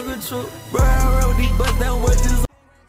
struggle truck. Bro, I rode these bust down wedges.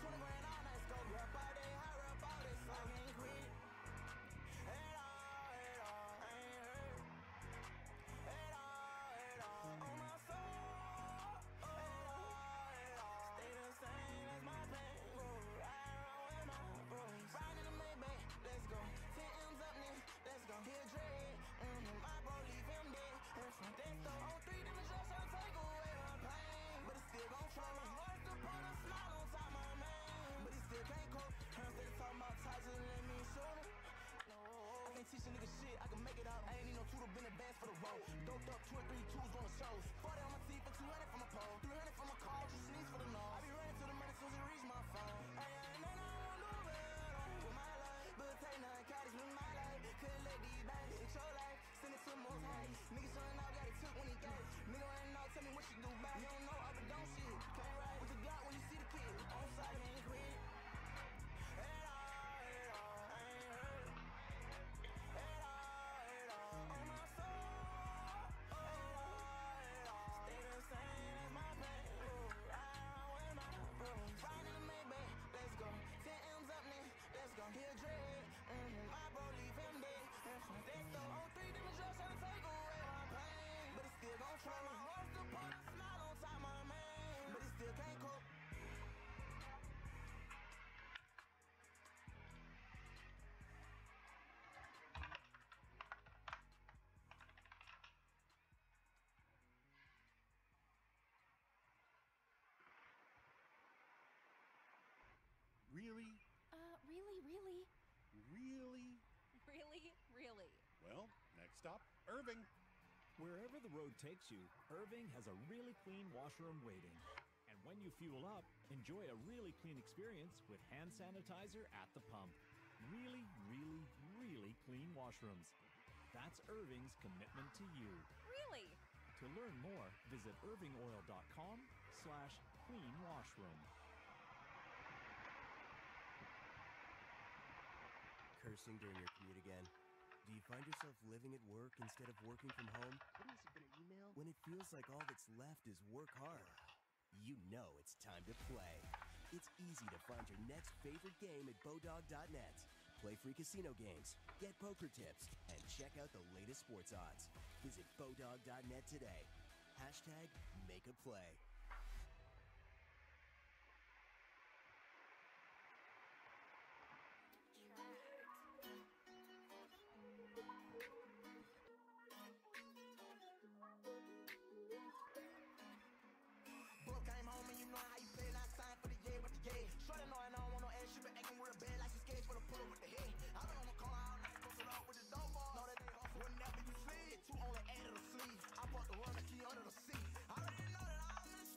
Teach a nigga shit, I can make it out. I ain't need no tutor, been advanced for the road. Doped up 2 or 3 twos on the shows. 40 on my teeth and 200 from a pole. 300 from a call, just sneeze for the nose. I be running to the money soon as it reach my phone. I ain't no one do better with my life. But take none caddies with my life. Couldn't let these bands hit your life. Send it to the most high. Niggas showing out, got it took when he gave. Nigga running out, tell me what you do back. You don't know, I but don't shit. Can't ride with the Glock when you see the kid. On side, ain't quit. Really? Really? Well, next stop, Irving. Wherever the road takes you, Irving has a really clean washroom waiting. And when you fuel up, enjoy a really clean experience with hand sanitizer at the pump. Really clean washrooms. That's Irving's commitment to you. Really? To learn more, visit irvingoil.com/cleanwashroom. Cursing during your commute again? Do you find yourself living at work instead of working from home? What has been an email? When it feels like all that's left is work hard, you know it's time to play. It's easy to find your next favorite game at Bodog.net. Play free casino games, get poker tips, and check out the latest sports odds. Visit Bodog.net today. #MakeAPlay. Too only added a sleeve. I bought the run, the key under the seat. I already know that I'm in the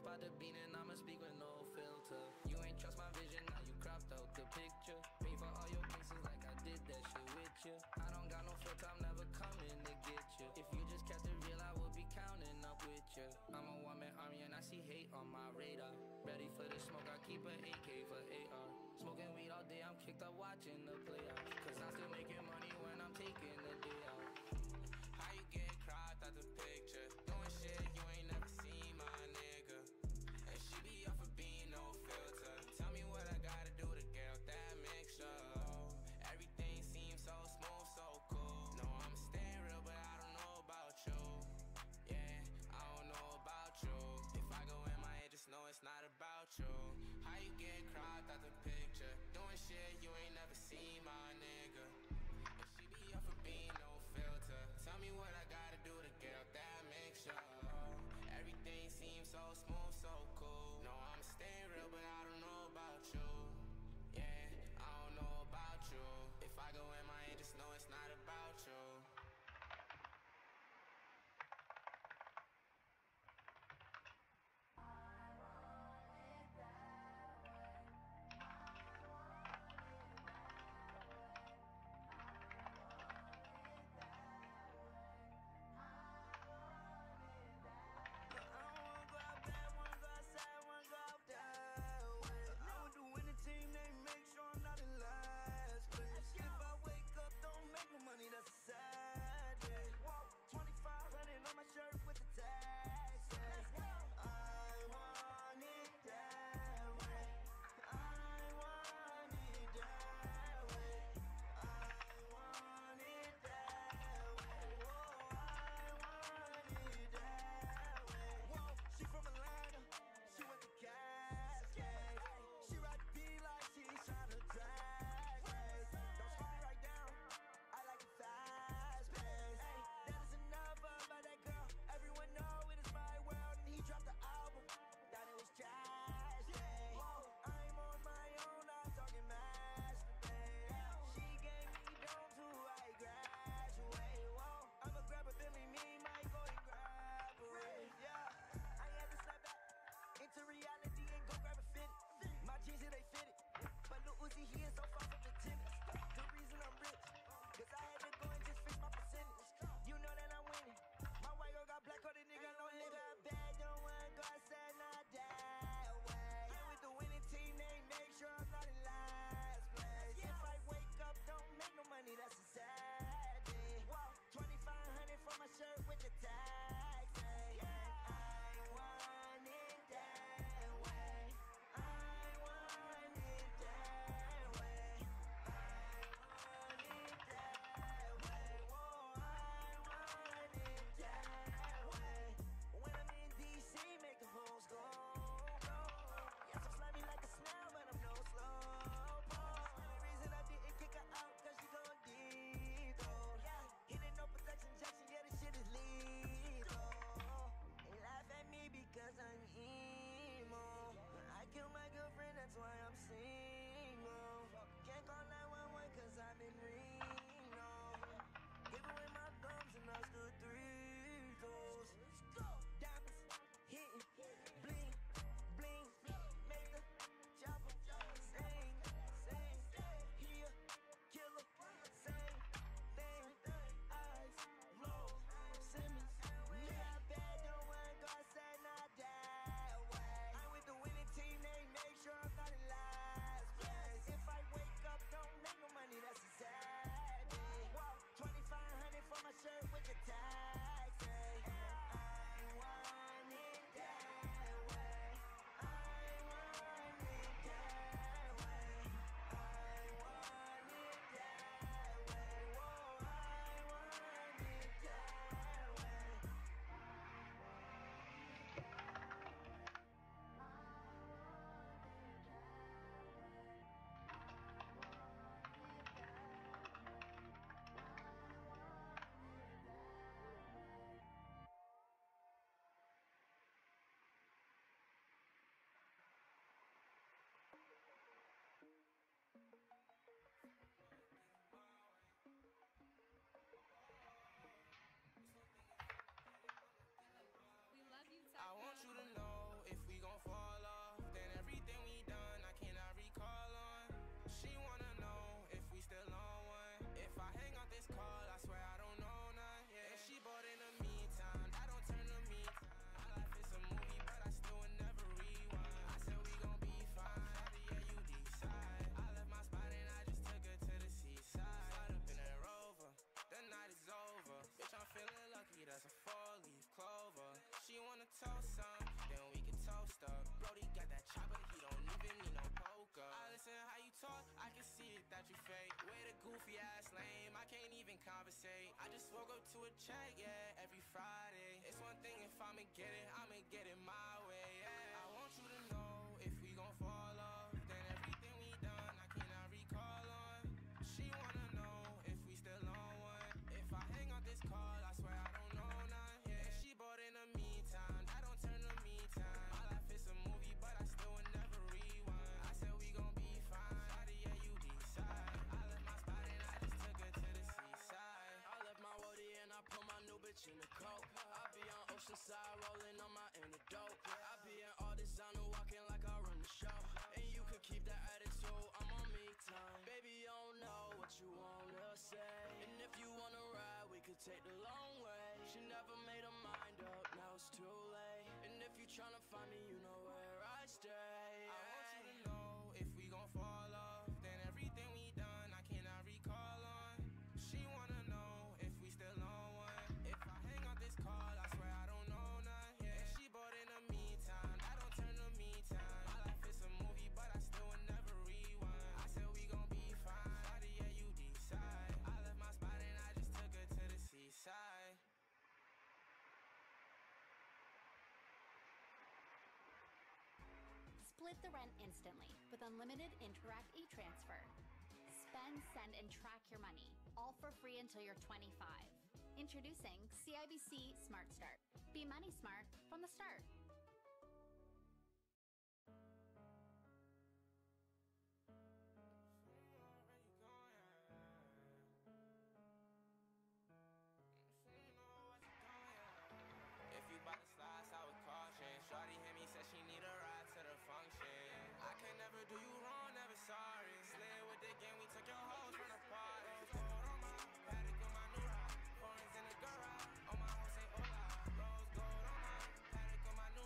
spot the bean and I'ma speak with no filter. You ain't trust my vision, now you cropped out the picture. Pay for all your cases like I did that shit with you. I don't got no filter, I'm never coming to get you. If you just kept it real, I would be counting up with you. I'm a one-man army and I see hate on my radar. Ready for the smoke, I keep an AK for AR. Smoking weed all day, I'm kicked up watching the playoffs. Cause I'm still making money when I'm taking the day out. How you get cropped out the picture? Doing shit you ain't never seen, my nigga. And she be off of being no filter. Tell me what I gotta do to get out that mixture. Everything seems so smooth, so cool. No, I'm staying real, but I don't know about you. Yeah, I don't know about you. If I go in my head, just know it's not about you. How you get cropped out the picture? Doing shit you ain't never seen, my nigga. And she be off of being no filter. Tell me what I gotta do to get out that mixture. Everything seems so smooth, so cool. No, I'm staying real, but I don't know about you. Yeah, I don't know about you. If I go in my head, just know it's not about you. can't even conversate. I just woke up to a check, yeah, every Friday. It's one thing if I'ma get it my way, yeah. I want you to know if we gon' fall off, then everything we done I cannot recall on. She wanna know if we still on one. If I hang up this call, I swear I don't know none. Yeah, she bought in the meantime, that don't turn to me time. My life is a movie, but I still would never rewind. I said we gon' be fine, shawty, yeah, you decide. I left my spot and I just took her to the seaside. I left my woody and I put my new bitch in the coke. I be on Oceanside rolling on my antidote. I be in all designer walking like I run the show. And you could keep that attitude, I'm on me time. Baby, you don't know what you wanna say. And if you wanna ride, we could take the long way. She never made her mind up, now it's too late. And if you tryna find me, you know where I stay. I want you to know if we gon' fall off, then everything we done I cannot recall on. She wanna know if we still on one. If I hang up this call, I swear I don't know none. Yeah, she bought in the meantime, that don't turn to me time. My life is a movie, but I still would never rewind. I said we gon' be fine, shawty, yeah, you decide. I left my spot and I just took her to the seaside. Split the rent instantly with unlimited Interact e-transfer. Spend, send, and track your money, all for free until you're 25. Introducing CIBC Smart Start. Be money smart from the start. If you bout to slide, slide with caution. Shorty hit me, said she need a ride to the function. I can never do you wrong, never sorry. Slid with the game, we took your hoes from the party. Rose gold on my paddock on my new ride. Foreigns in the garage, on my house say hola. Rose gold on my paddock on my new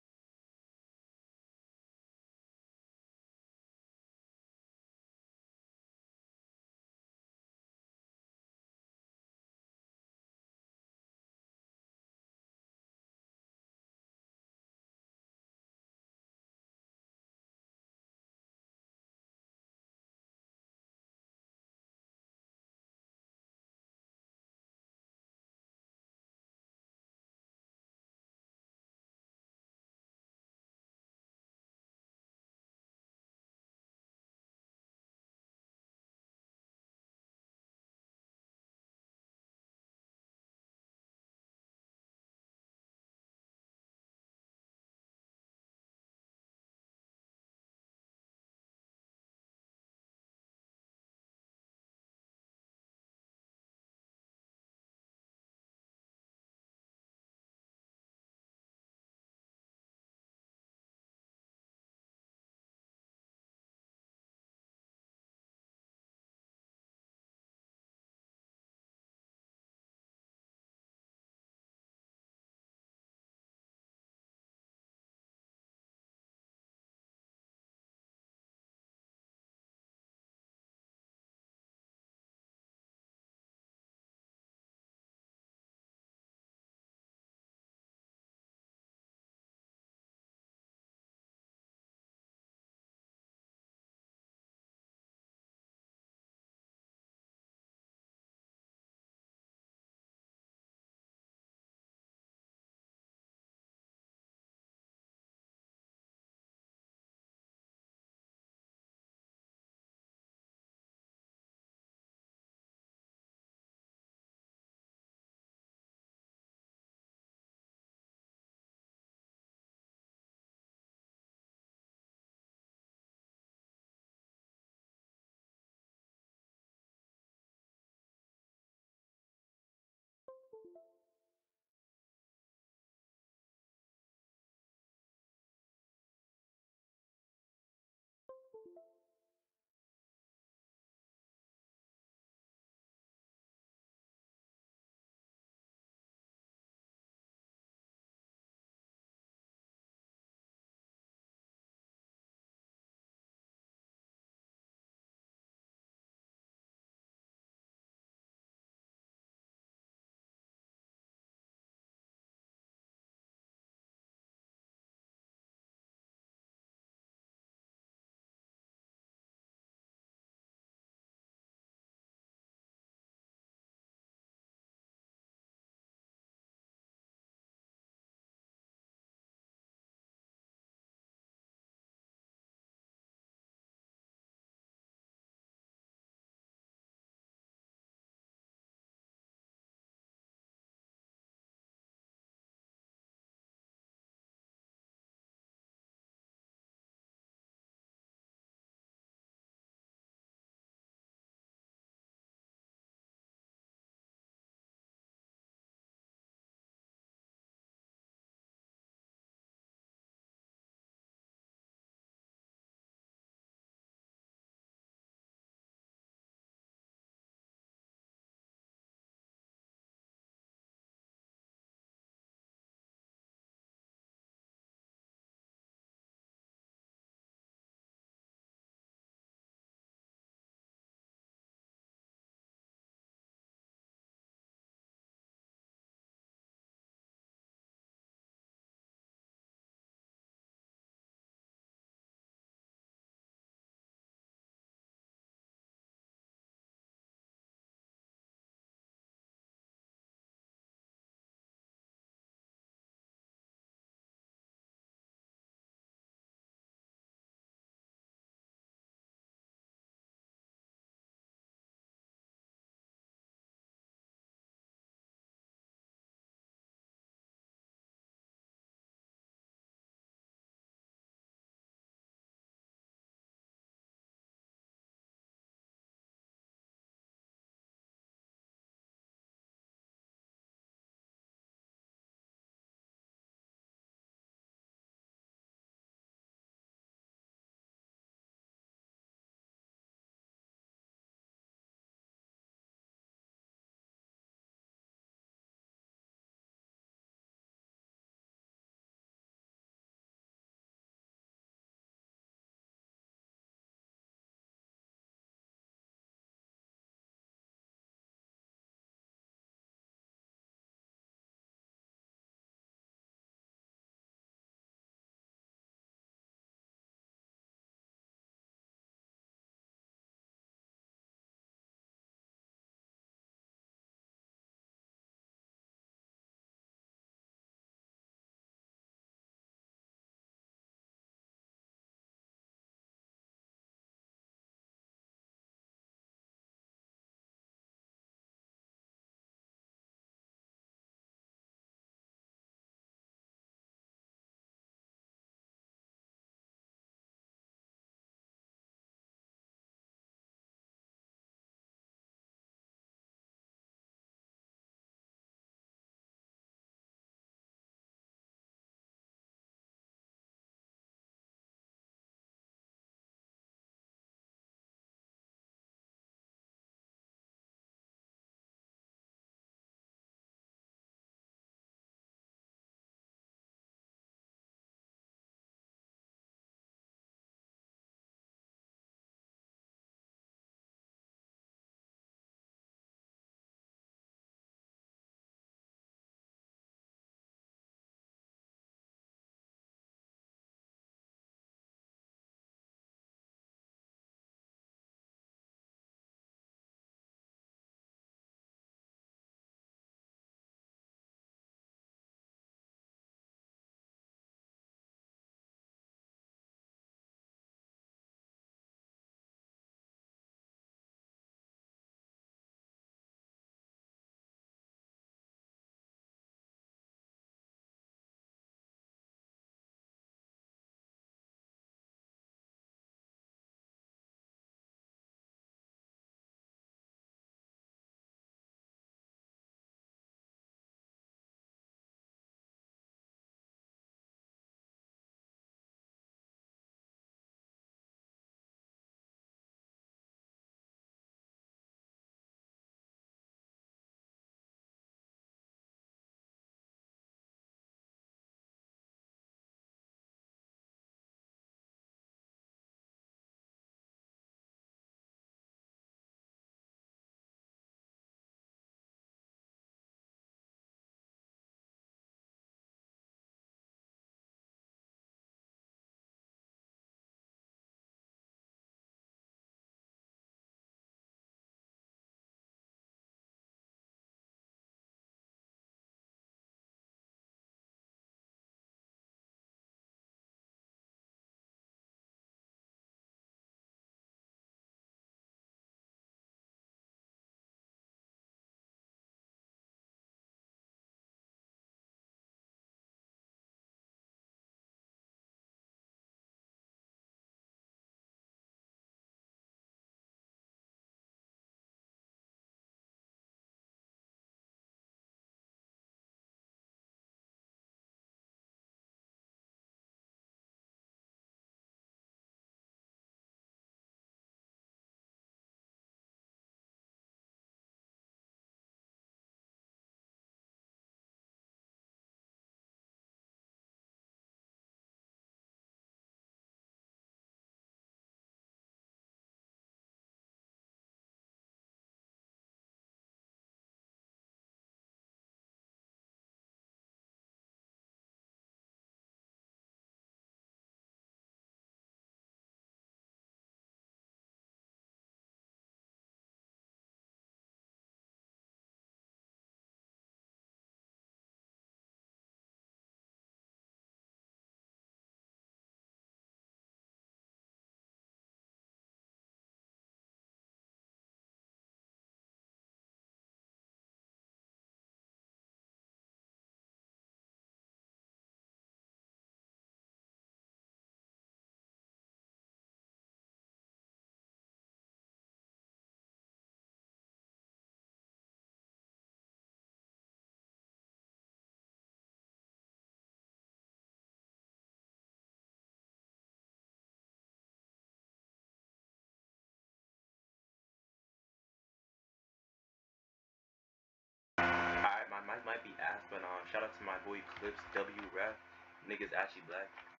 Shout out to my boy Clips W Rap. Niggas actually black.